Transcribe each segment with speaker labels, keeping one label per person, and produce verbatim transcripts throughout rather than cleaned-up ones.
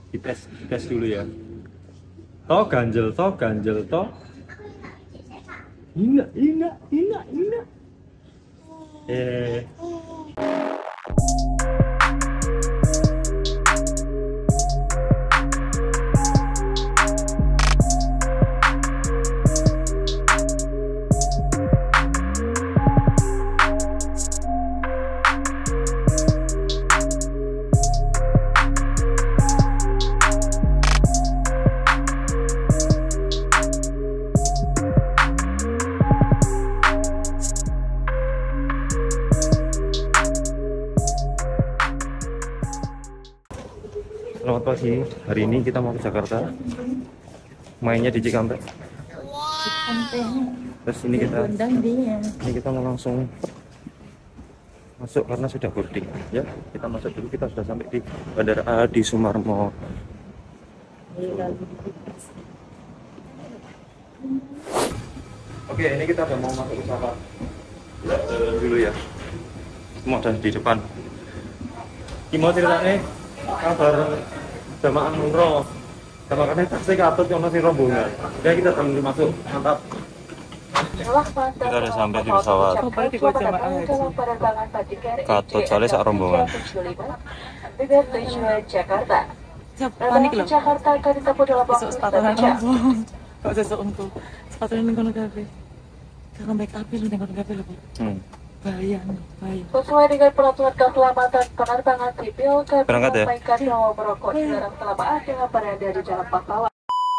Speaker 1: Dites, dites dulu ya. Toh ganjel, toh ganjel, toh. Ina, ina, ina, ina. Eh. Selamat pagi, hari ini kita mau ke Jakarta. Mainnya di Cikampek. Terus ini kita ini kita mau langsung masuk karena sudah boarding. Ya, kita masuk dulu, kita sudah sampai di Bandara Adi Sumarmo. Oke, ini kita udah mau masuk pesawat. Jalan dulu ya. Semua udah di depan. Gimana ceritanya? Kabar jamaah umroh sama karena taksi katut yang masih rombongan. Oke, kita sambil masuk. Mantap. Kita udah sampai di pesawat. Katut soalnya sak rombongan.
Speaker 2: Jakarta. Panik loh. Jakarta akan ditempuh dalam waktu sepuluh jam. Kok sesuk untuk sepatunya ning kono kabeh. Jangan make up lu ning kono kabeh lho. Hmm. Bahaya, bahaya. Sesuai dengan peraturan keselamatan penerbangan sipil, kami menyampaikan bahwa merokok dilarang selama ada berada di dalam pesawat.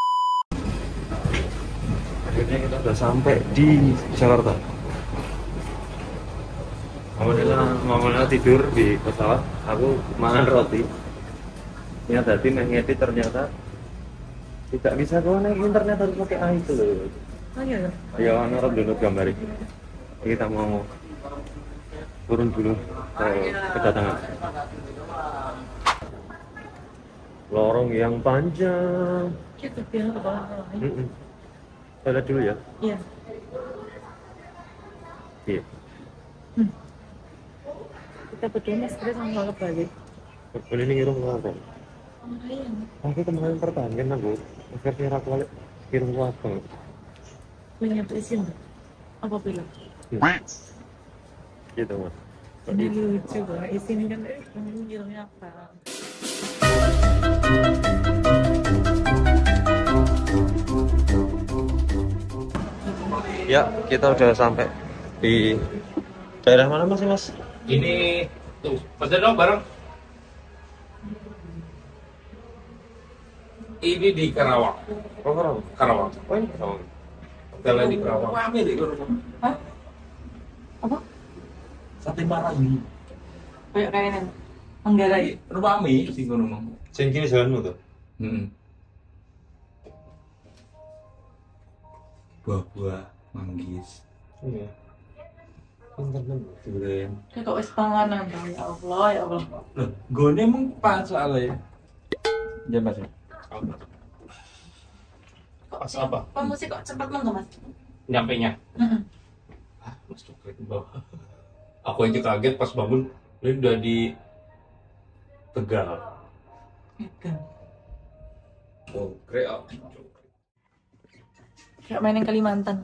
Speaker 1: Akhirnya kita sudah sampai di Jakarta. Alhamdulillah, Mama tidur di pesawat, aku makan roti. Ya tadi ngedit ternyata tidak bisa kau naik internet harus pakai A itu loh. Oh iya. Ya, orang dulu gambar ini. Kita mau turun dulu ke kedatangan. Lorong yang panjang. Kita biar ke bawah. Heeh. Kita lihat dulu ya. Iya. Iya. Hmm. Kita berdua mas kira sama ke Bali. Bali ini ngirum apa? Aku kemarin pertanyaan aku, akhirnya aku balik ngirum apa? Menyapa isin apa bilang? Gitu mas. Ini lucu banget, isin kan eh kamu ngirumnya apa? Ya, kita udah sampai di daerah mana mas mas?
Speaker 3: Ini tuh, pesan dong bareng. Ini di Karawang.
Speaker 1: Oh Karawang.
Speaker 3: Karawang.
Speaker 1: Oh ini Karawang.
Speaker 3: Hotelnya di Karawang. Rame deh kalau rumah.
Speaker 2: Hah? Apa?
Speaker 3: Sate Marangi.
Speaker 2: Kayak kayaknya Manggarai.
Speaker 3: Rame sih kalau rumah.
Speaker 1: Sing kini jalanmu tuh.
Speaker 3: Hmm. Buah-buah manggis.
Speaker 1: Iya. Durian.
Speaker 2: Kayak kok wis panganan ta ya Allah ya Allah.
Speaker 3: Loh, gone emang pas soalnya.
Speaker 1: Jam mas.
Speaker 3: Pas apa?
Speaker 2: Kamu sih kok cepat mangga mas?
Speaker 3: Nyampe nya.
Speaker 2: Heeh.
Speaker 3: Ah, Mas coklat di bawah. Aku aja kaget pas bangun, ini udah di Tegal.
Speaker 2: Tegal.
Speaker 3: Oh, kreat.
Speaker 2: Kayak main yang Kalimantan.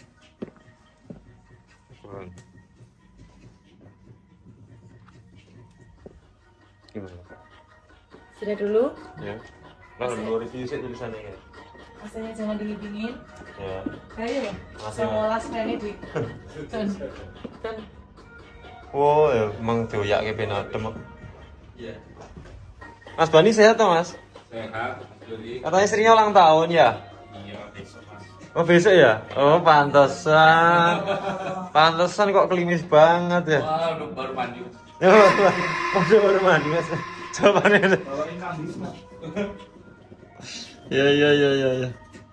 Speaker 1: Gimana?
Speaker 2: Sudah dulu.
Speaker 1: Ya. Nah, dua review sih tulisannya ya.
Speaker 2: Rasanya jangan dingin-dingin.
Speaker 1: Ya.
Speaker 2: Kayak ya.
Speaker 1: Masih.
Speaker 2: Sama olah kayaknya di. Dan dan
Speaker 1: Wow, ya, emang doyak ke ben adem.
Speaker 3: Iya.
Speaker 1: Mas Bani sehat toh, Mas?
Speaker 3: Sehat, jadi.
Speaker 1: Katanya istrinya ulang tahun ya?
Speaker 3: Iya, besok Mas.
Speaker 1: Oh, besok ya? Oh, pantesan. Pantesan kok klimis banget ya.
Speaker 3: Wah, udah baru mandi.
Speaker 1: Masuk baru mandi, Mas. Jawabannya.
Speaker 3: Bawain kambing, Mas.
Speaker 1: Ya, ya, ya, ya, ya.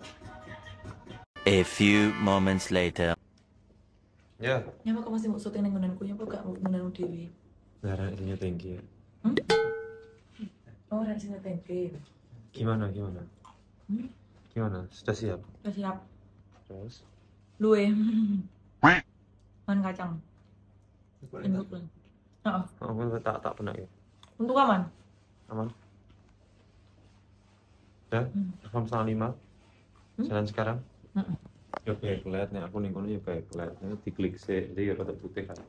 Speaker 4: A few moments later.
Speaker 1: Ya.
Speaker 2: nyapa kok masih mau syuting ning ngonanku nyapa gak mau ngonanku dhewe.
Speaker 1: Darah ininya tinggi.
Speaker 2: Hmm? Oh, rasanya tempe.
Speaker 1: Gimana, gimana?
Speaker 2: Hmm?
Speaker 1: Gimana? Sudah siap?
Speaker 2: Udah siap.
Speaker 1: Terus?
Speaker 2: Luwe. Man kacang. Induk lah. Heeh.
Speaker 1: Oh, tak tak pernah ya.
Speaker 2: Untuk aman?
Speaker 1: Aman. Udah, jam setengah lima.
Speaker 2: Hmm?
Speaker 1: Jalan sekarang.
Speaker 2: Hmm.
Speaker 1: Ya kayak kelet nih, aku nih kono ya kayak kelet. Ini diklik sih, jadi ya rada putih kan.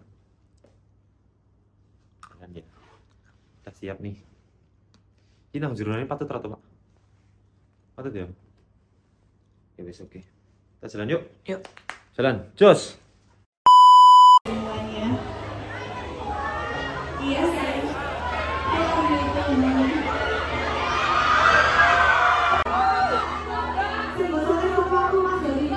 Speaker 1: Dan ya, kita siap nih. Ini nang jurunannya patut rata Pak. Patut ya. Ya wis oke. Kita jalan yuk.
Speaker 2: Yuk.
Speaker 1: Jalan, jos.
Speaker 5: Iya sayang. Assalamualaikum. Sebetulnya sama aku Mas Dodi.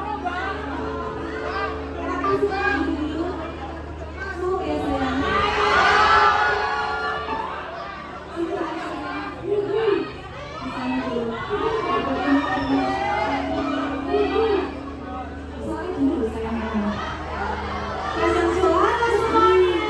Speaker 5: Kakak suka dulu. Masuk ya sayang. Sana dulu. Soalnya dulu sayang. Pasang suara semuanya.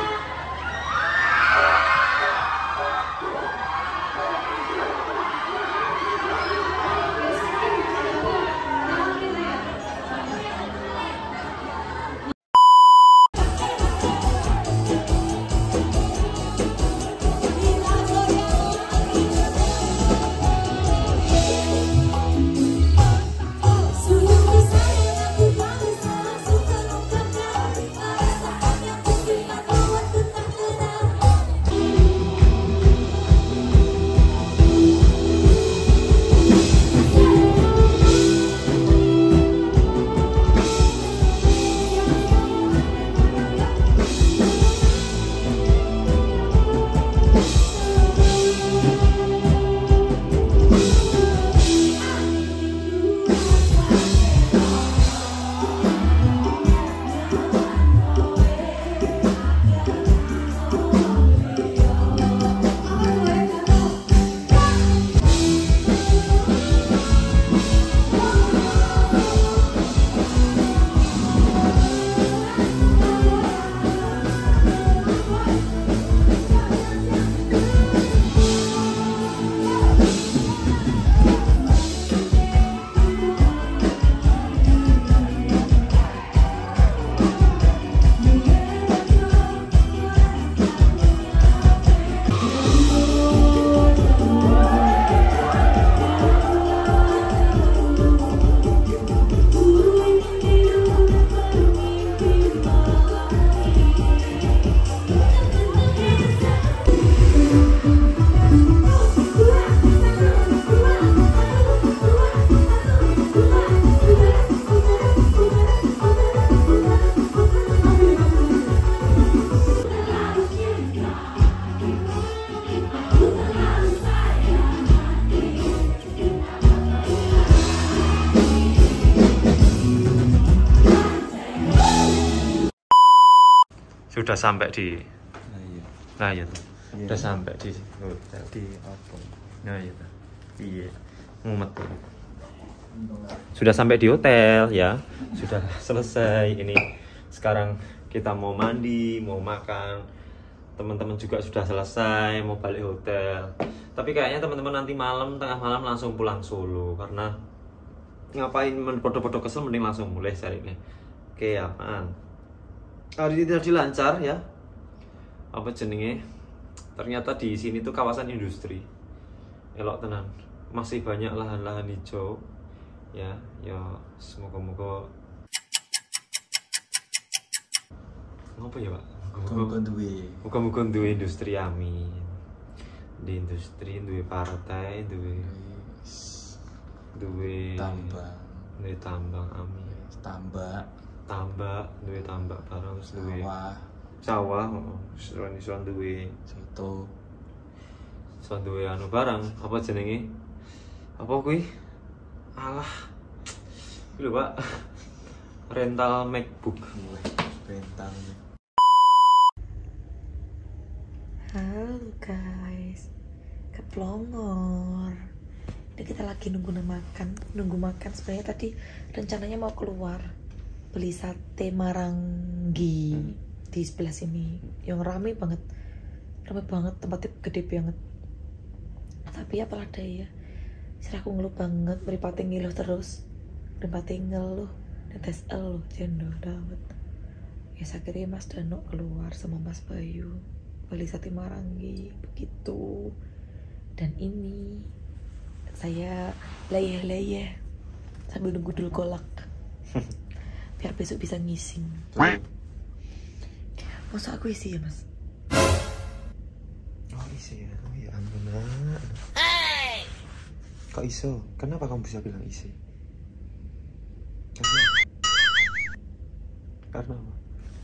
Speaker 1: Sudah sampai di
Speaker 6: Nah iya.
Speaker 1: Nah iya tuh.
Speaker 6: Iya.
Speaker 1: Udah sampai di hotel.
Speaker 6: Di apa?
Speaker 1: Nah iya tuh. Iya. Ngumet tuh. Sudah sampai di hotel ya. Sudah selesai ini. Sekarang kita mau mandi, mau makan. Teman-teman juga sudah selesai, mau balik hotel. Tapi kayaknya teman-teman nanti malam, tengah malam langsung pulang Solo karena ngapain podo-podo kesel, mending langsung mulai hari ini. Oke, apaan? Hari ini tadi lancar ya. Apa jenenge? Ternyata di sini tuh kawasan industri. Elok tenan. Masih banyak lahan-lahan hijau. Ya, ya semoga-moga. Ngapa ya, Pak?
Speaker 6: Muga-muga duwe.
Speaker 1: Muga-muga duwe industri, amin. Di industri duwe partai, duwe duwe
Speaker 6: Tambang.
Speaker 1: duwe tambang, amin.
Speaker 6: Tambak.
Speaker 1: Tambak, duwe tambak barang, terus duwe
Speaker 6: Sawah.
Speaker 1: sawah, oh, suan suan duwe
Speaker 6: Situ.
Speaker 1: suan duwe anu barang, apa jenenge? Apa kuwi? Alah. Kuwi lho, Pak. Rental MacBook.
Speaker 6: Rental.
Speaker 2: Halo guys, ke Plongor. Ini kita lagi nunggu makan, nunggu makan. Sebenarnya tadi rencananya mau keluar beli sate Maranggi di sebelah sini, yang rame banget, rame banget, tempatnya gede banget. Tapi apalah daya, serahku ngeluh banget, meripati ngeluh terus, meripati ngeluh, netes eluh, jendo dawet. Ya akhirnya Mas Dano keluar sama Mas Bayu beli sate Maranggi begitu. Dan ini saya layah-layah sambil nunggu dulu kolak biar besok bisa ngising. Masa aku isi ya mas?
Speaker 1: Oh isi ya, oh ya ampun nak. Kok iso? Kenapa kamu bisa bilang isi? Karena Karena apa?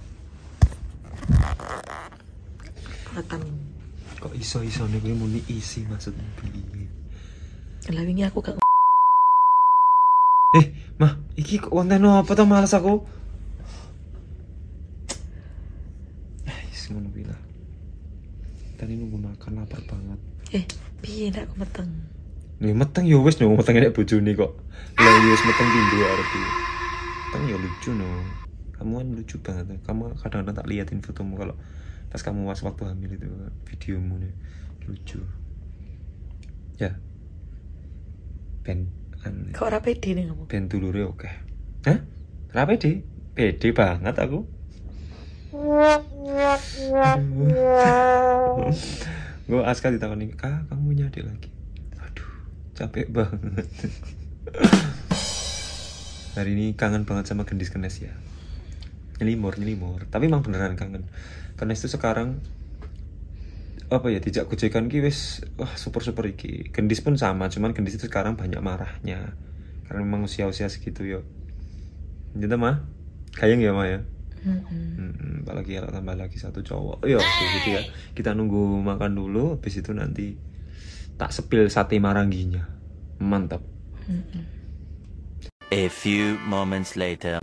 Speaker 2: Kelihatan.
Speaker 1: Kok iso-iso nih gue muni isi maksudnya piye?
Speaker 2: Lawingnya aku gak.
Speaker 1: Eh, mah, iki kok konten apa tuh males aku? Eh, is ngono kuwi lah. Tadi nunggu makan lapar banget.
Speaker 2: Eh, piye ndak aku meteng.
Speaker 1: Nih meteng ya wis no, meteng nek bojone kok. Lah ya wis meteng pindho arep iki. Meteng ya lucu no. Kamu kan lucu banget. Kamu kadang-kadang tak liatin fotomu kalau pas kamu was waktu hamil itu videomu nih lucu. Ya. Ben an.
Speaker 2: Kok ora pede nih kamu?
Speaker 1: Ben dulure oke. Hah? Ora pede? Pede banget aku. Gue Aska ditakoni, "Kak, kamu punya adik lagi?" Aduh, capek banget. Hari ini kangen banget sama gendis kenes ya. Nyelimur, nyelimur. Tapi emang beneran kangen. Kenes itu sekarang apa ya, dijak gojekan ki wis wah super-super iki. Gendis pun sama, cuman gendis itu sekarang banyak marahnya. Karena memang usia-usia segitu yo. Jadi mah, kayang ya mah ya.
Speaker 2: Mm-hmm.
Speaker 1: Hmm, apalagi kalau tambah lagi satu cowok. Yo, gitu ya. Kita nunggu makan dulu, habis itu nanti tak sepil sate marangginya. Mantap.
Speaker 2: Mm-hmm.
Speaker 4: A few moments later.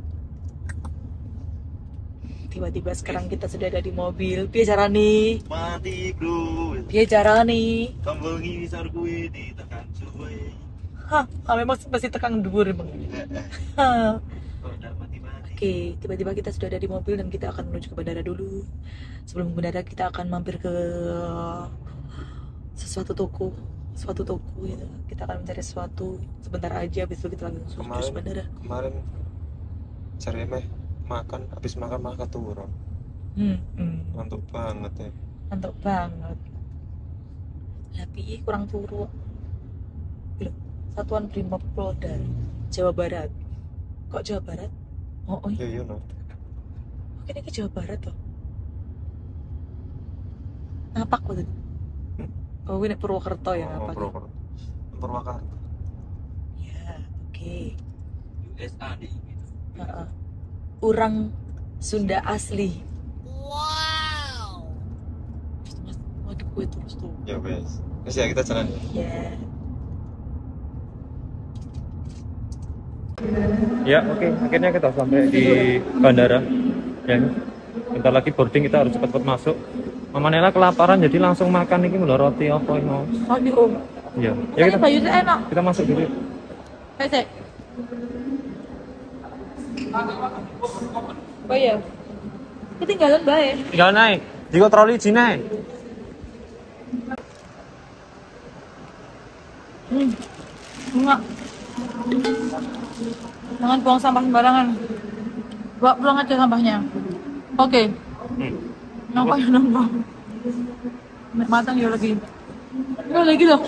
Speaker 2: Tiba-tiba sekarang kita sudah ada di mobil. Piye carane?
Speaker 1: Mati bro.
Speaker 2: Piye carane?
Speaker 1: Tombol ngisor kuwi ditekan suwe.
Speaker 2: Hah, ah, memang masih tekan dhuwur emang. Hah. Oke, tiba-tiba kita sudah ada di mobil dan kita akan menuju ke bandara dulu. Sebelum ke bandara kita akan mampir ke sesuatu toko, suatu toko gitu. Kita akan mencari sesuatu sebentar aja, habis itu kita langsung ke bandara.
Speaker 1: Kemarin cari meh makan, habis makan makan turun.
Speaker 2: Hmm, hmm.
Speaker 1: Ngantuk banget ya.
Speaker 2: Ngantuk banget. Tapi kurang turu. Loh, Satuan Brimob Polda Jawa Barat. Kok Jawa Barat? Oh, oh
Speaker 1: Iya
Speaker 2: iya.
Speaker 1: iya no.
Speaker 2: Oke, ini ke Jawa Barat toh. Ngapak kok tadi. Oh, ini Purwokerto ya
Speaker 1: Oh,
Speaker 2: ngapak.
Speaker 1: Purwokerto. Purwakarta.
Speaker 2: Ya, oke.
Speaker 3: U S A nih gitu.
Speaker 2: Heeh. Orang Sunda asli. Wow. Mas, waduh gue terus tuh.
Speaker 1: Ya wes. Wes ya kita jalan.
Speaker 2: Ya.
Speaker 1: Ya oke, akhirnya kita sampai di bandara. Ya, bentar lagi boarding, kita harus cepat-cepat masuk. Mama Nela kelaparan jadi langsung makan ini lho, roti apa ini mau.
Speaker 2: Oh, di om.
Speaker 1: Iya.
Speaker 2: Ya, kita bayu enak.
Speaker 1: Kita masuk dulu.
Speaker 2: Ayo, Sek. Oh iya. Ketinggalan bae.
Speaker 1: Tinggal naik. Di troli jine.
Speaker 2: Hmm. Enggak. Jangan buang sampah sembarangan. Bawa pulang aja sampahnya. Oke.
Speaker 1: Hmm.
Speaker 2: Napa ya nambah? Matang ya lagi. Ya lagi loh.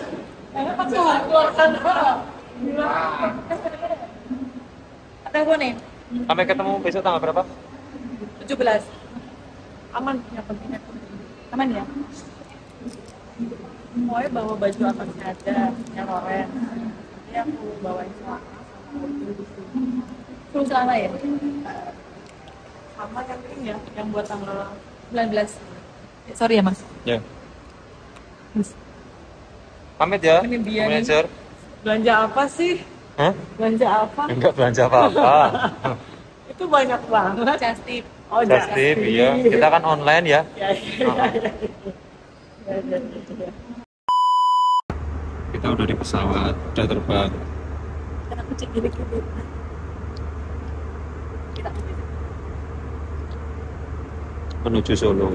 Speaker 2: Ada apa nih?
Speaker 1: Sampai ketemu besok tanggal berapa?
Speaker 2: tujuh belas. Aman ya pentingnya. Aman ya? Pokoknya bawa baju apa saja yang oren. Jadi aku bawain celana sama full celana ya. Sama yang ini ya, yang buat tanggal sembilan belas. Sorry ya mas.
Speaker 1: Ya.
Speaker 2: Mas.
Speaker 1: Pamit ya.
Speaker 2: Ini dia nih.
Speaker 1: Manajer.
Speaker 2: Belanja apa sih?
Speaker 1: Hah?
Speaker 2: Belanja apa?
Speaker 1: Enggak belanja apa-apa.
Speaker 2: Itu banyak banget. Just tip. Oh,
Speaker 1: Just tip, iya. Kita kan online ya.
Speaker 2: Ya, ya, ya, ya. Ya, ya, ya.
Speaker 1: Kita udah di pesawat, udah terbang.
Speaker 2: Kan aku cek gini-gini. Kita
Speaker 1: Menuju Solo.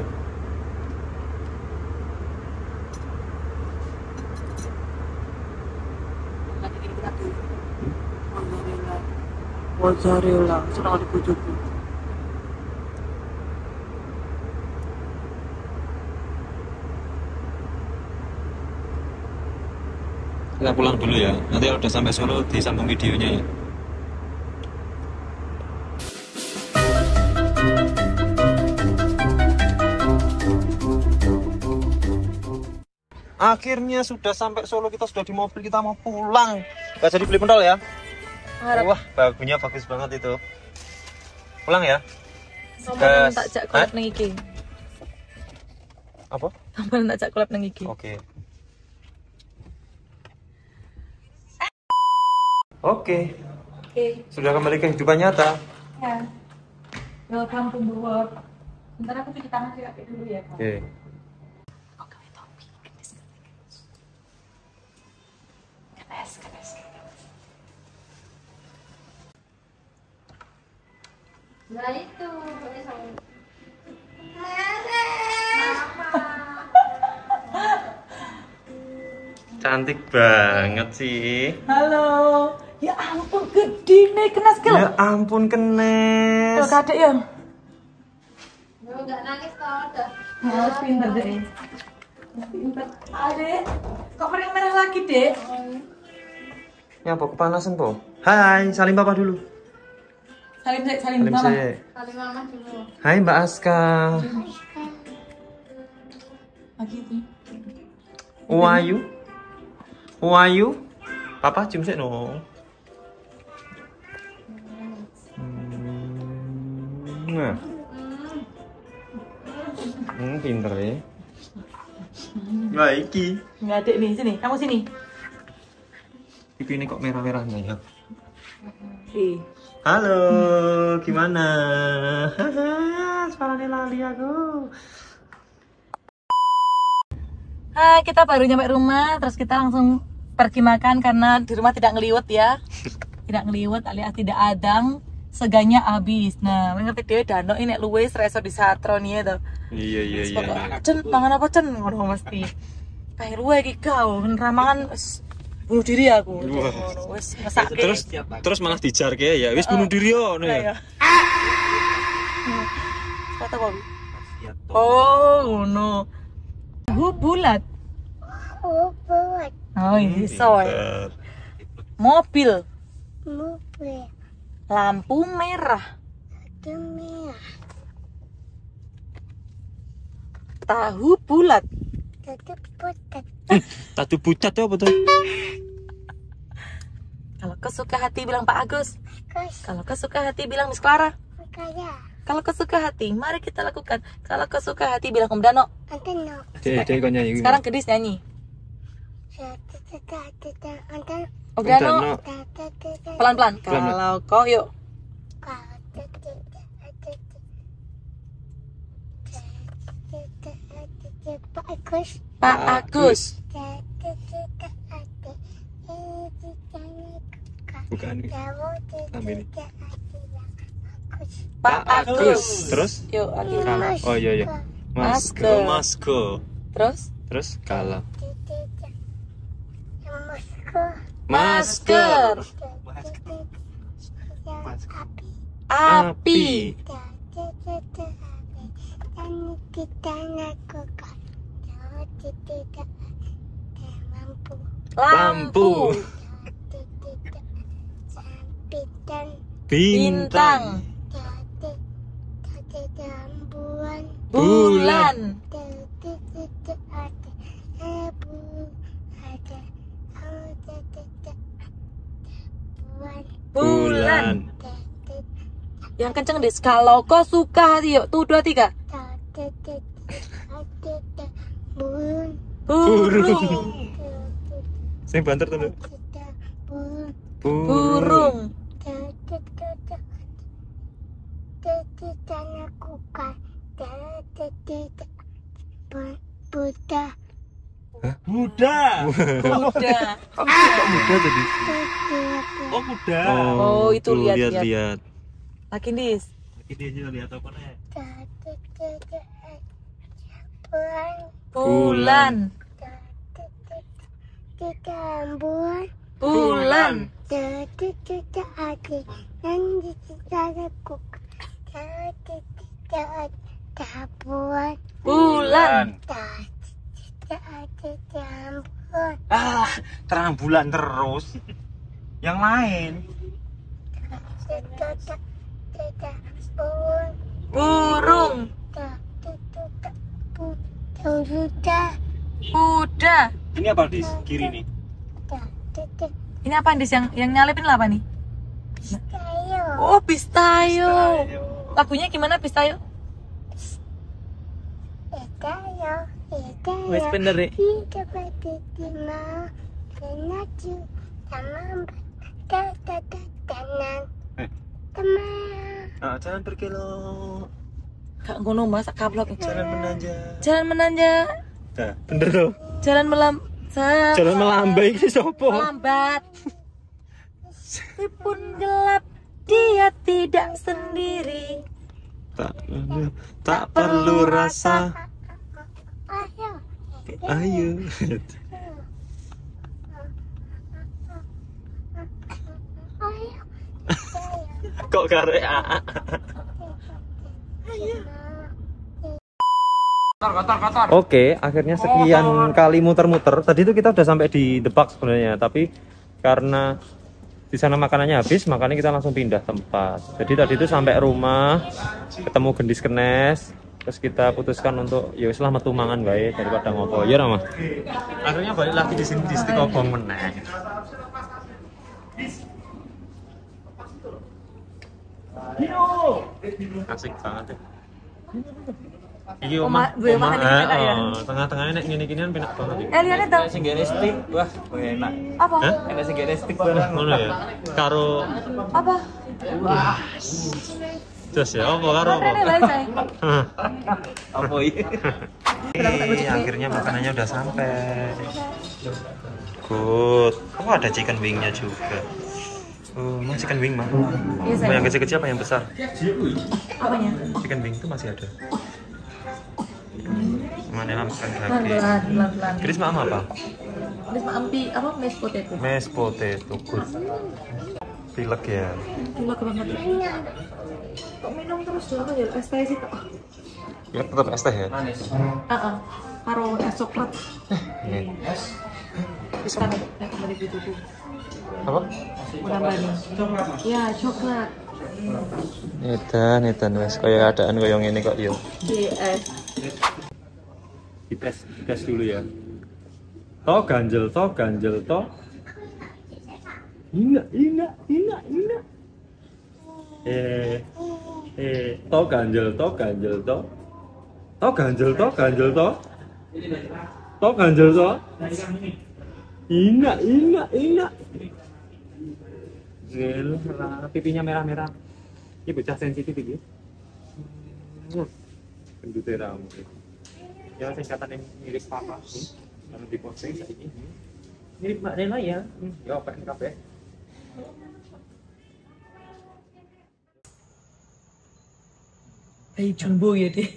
Speaker 2: Mozzarella, senang di bujuku.
Speaker 1: Kita pulang dulu ya. Nanti kalau udah sampai Solo disambung videonya ya. Akhirnya sudah sampai Solo, kita sudah di mobil, kita mau pulang. Gak jadi beli pentol ya?
Speaker 2: Harap.
Speaker 1: Wah, bagunya bagus banget itu. Pulang ya?
Speaker 2: Sampai tak jak kolab nang iki.
Speaker 1: Apa?
Speaker 2: Sampai tak jak kolab nang iki.
Speaker 1: Oke. Oke.
Speaker 2: Oke.
Speaker 1: Sudah kembali ke kehidupan nyata.
Speaker 2: Ya. Welcome to the world. Bentar aku cuci tangan sih kakek dulu ya.
Speaker 1: Oke.
Speaker 5: Nah itu, boleh sama.
Speaker 1: Cantik banget sih.
Speaker 2: Halo. Ya ampun gede nih kena skill.
Speaker 1: Ya ampun Kenes.
Speaker 2: Kalau kadek ya.
Speaker 5: Enggak nangis kau udah.
Speaker 2: Harus pinter deh. Pinter. Adek, kok merah-merah lagi dek?
Speaker 1: Ya apa kepanasan po? Hai, salim papa dulu.
Speaker 2: Salim sih, salim
Speaker 1: Salim
Speaker 2: mama.
Speaker 1: sih.
Speaker 5: Kali mama dulu.
Speaker 1: Hai Mbak Aska.
Speaker 2: Lagi itu.
Speaker 1: Who are you? Who are you? Papa cium sih no. Hmm, Nah. Hmm, pinter ya. Baik ki.
Speaker 2: Enggak adek nih, sini, kamu sini.
Speaker 1: Pipi ini kok merah-merahnya ya?
Speaker 2: Ih.
Speaker 1: Halo, gimana? Haha, suaranya lali aku.
Speaker 2: Hai, kita baru nyampe rumah, terus kita langsung pergi makan karena di rumah tidak ngeliwet ya. Tidak ngeliwet alias tidak adang, seganya habis. Nah, ngerti dhewe danok ini nek luwes reso di satron ya to.
Speaker 1: Iya iya iya.
Speaker 2: Pokoknya, Cen, mangan apa cen ngono mesti. Kayak luwe iki kau, ramangan wis bunuh diri aku. Ngono wis ngesake.
Speaker 1: Terus terus malah dijarke ya, wis bunuh diri yo ngono ya.
Speaker 2: Kata apa? Oh, ngono. Tahu bulat.
Speaker 5: Oh, buat
Speaker 2: Oh, ini soy. Mobil.
Speaker 5: mobil
Speaker 2: Lampu merah.
Speaker 5: dunia
Speaker 2: Tahu bulat.
Speaker 5: tutup potet
Speaker 1: Tatu pucat itu apa tuh?
Speaker 2: Kalau kesuka hati bilang Pak Agus.
Speaker 5: kus
Speaker 2: Kalau kesuka hati bilang Miss Clara.
Speaker 5: kaya
Speaker 2: Kalau kesuka hati, mari kita lakukan. Kalau kesuka hati bilang Om Dano.
Speaker 5: anteno
Speaker 1: Dek, dek kok nyanyi.
Speaker 2: Sekarang Gedis nyanyi.
Speaker 5: anteno
Speaker 2: Om Dano,
Speaker 1: Dano.
Speaker 2: pelan-pelan. Kalau kau yuk.
Speaker 5: Pak Agus
Speaker 2: Pak Agus.
Speaker 1: Bukan. Ambil ini.
Speaker 2: Pak Agus.
Speaker 1: Terus?
Speaker 2: Yuk, lagi.
Speaker 1: Oh iya iya.
Speaker 2: Masker.
Speaker 1: Masko.
Speaker 2: Terus?
Speaker 1: Terus kalau
Speaker 2: Masker. Api.
Speaker 5: Dan kita lakukan kalau tidak mampu
Speaker 2: Lampu.
Speaker 5: tidak sampai dan
Speaker 2: Bintang.
Speaker 5: jadi bulan
Speaker 2: Bulan.
Speaker 5: jadi tidak ada abu ada ada tidak bulan
Speaker 2: Bulan. Yang kenceng Dis. Kalau kau suka hati yuk. Tuh dua tiga.
Speaker 5: burung
Speaker 2: Burung.
Speaker 1: sing banter tuh.
Speaker 2: Burung.
Speaker 5: tidak lakukan tidak Buddha
Speaker 3: Muda.
Speaker 2: Kuda.
Speaker 1: Kok muda tadi?
Speaker 3: Oh, muda.
Speaker 2: Oh, itu lihat, lihat.
Speaker 1: lihat.
Speaker 2: Lagi Dis.
Speaker 3: Ini aja lihat apa nih?
Speaker 2: Bulan.
Speaker 5: tidak bulan
Speaker 2: Bulan.
Speaker 5: jadi tidak ada yang tidak lakukan jadi tidak ada bulan
Speaker 2: Bulan.
Speaker 5: tidak ada jam
Speaker 1: Ah, terang bulan terus. Yang lain.
Speaker 2: Burung. Kuda.
Speaker 1: Ini apa di kiri nih?
Speaker 2: Ini apa Dis yang yang nyalipin lah apa nih? Oh, Pistayo. Lagunya gimana Pistayo? Wes bener deh.
Speaker 1: Ah, jalan berkelok.
Speaker 2: Kak ngono Mas, kablok.
Speaker 1: Jalan menanjak.
Speaker 2: Jalan menanjak.
Speaker 1: Nah, bener tuh.
Speaker 2: Jalan melam.
Speaker 1: Jalan melambai iki sopo?
Speaker 2: Melambat. Meskipun gelap, dia tidak sendiri.
Speaker 1: Tak, tak perlu rasa. Ayo. Kok karek A? Oke, akhirnya sekian kali muter-muter. Tadi itu kita udah sampai di The Park sebenarnya, tapi karena di sana makanannya habis, makanya kita langsung pindah tempat. Jadi tadi itu sampai rumah, ketemu gendis kenes, terus kita putuskan untuk ya wis lah metu mangan bae daripada ngopo. Ya Rama. Akhirnya balik lagi di sini di Stikobong meneh. Asik banget ya. Iki omah, omah, tengah-tengahnya nek ngene-ngene penak banget iki.
Speaker 2: Eh lihat dong.
Speaker 6: Sing gene stick, wah enak.
Speaker 2: Apa?
Speaker 6: Enak sing gene stick barang.
Speaker 1: Ngono ya. Karo
Speaker 2: Apa?
Speaker 1: jos ya, apa karo apa?
Speaker 2: Rene bae saya.
Speaker 6: Apa iki?
Speaker 1: Eh, akhirnya makanannya udah sampai. Good. Oh, ada chicken wingnya juga. Oh, mau chicken wing mah?
Speaker 2: Iya,
Speaker 1: Mau yang kecil-kecil apa yang besar?
Speaker 2: Apanya?
Speaker 1: Chicken wing itu masih ada. Mana makan daging?
Speaker 2: Pelan-pelan, pelan-pelan.
Speaker 1: Chris mau apa?
Speaker 2: Terus ampi apa mashed potato?
Speaker 1: Mashed potato, good. Pilek ya.
Speaker 2: Gila banget. Kok minum terus dong ya es teh sih kok.
Speaker 1: Ya tetap es teh ya.
Speaker 2: Heeh. Karo es coklat.
Speaker 1: Ini.
Speaker 2: Bisa nek kembali butuhku.
Speaker 1: Apa?
Speaker 2: Menambah nih. Ya, coklat.
Speaker 1: Edan, edan wes kaya keadaan kaya ngene kok yo.
Speaker 2: Yes.
Speaker 1: Dites, dites dulu ya. Toh ganjel, toh ganjel, toh. Ina, ina, ina, ina. Eh, eh, toh ganjel, toh ganjel, toh. Toh ganjel, toh ganjel, toh. Toh ganjel, toh. Ina, ina, ina. Gel, pipinya merah-merah. Ini bocah sensitif iki. Gendute rambut. Ya singkatan yang mirip papa nih. Kalau di posting saat ini mirip Mbak Nela ya. Hmm, ya apa N K P.
Speaker 2: Bayi jumbo ya deh.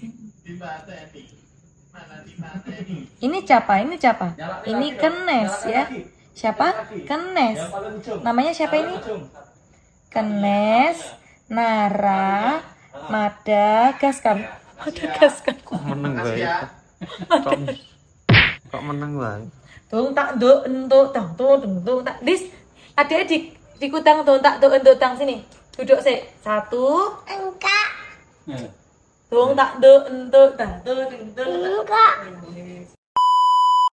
Speaker 2: Ini siapa? Ini siapa? Ini Kenes ya. Siapa? Kenes. Namanya siapa ini? Kenes, Nara, Madagaskar. Madagaskar.
Speaker 1: Kok menang bae. Kok kok menang bae.
Speaker 2: Tung tak do entuk tang tung tung tung tak dis. Adik-adik dikutang tung tak do entuk tang sini. Duduk sih. Satu. Enggak. Tung tak do entuk tang tung tung tung. Enggak.